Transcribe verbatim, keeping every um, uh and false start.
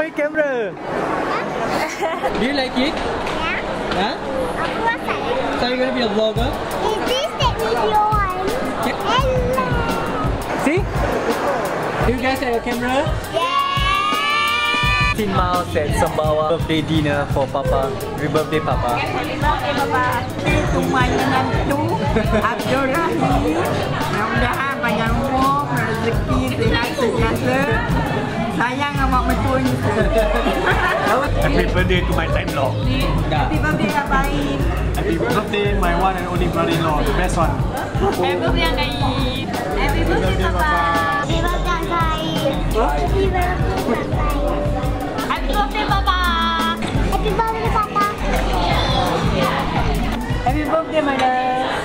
favorite camera? Do you like it? Yeah. Huh? Of course I like. So you're gonna be a vlogger? Is this the video one? Hello. See? Do you guys have a camera? Yeah. fifteen miles at Sumbawa birthday dinner for Papa. Happy birthday, Papa. Happy birthday, Papa. To my menantu Abdul Rahim, mudah-mudahan panjang umur, rezeki, sihat, sentiasa. Sayang sama mentuanya. Happy birthday to my time-in-law. Happy birthday Abain. Happy birthday my one and only brother-in-law, the best one. Happy birthday Abain. Happy birthday Papa. Happy birthday, Abain. Happy birthday, Abain. Happy birthday Papa. Happy birthday, Papa. Happy birthday my love.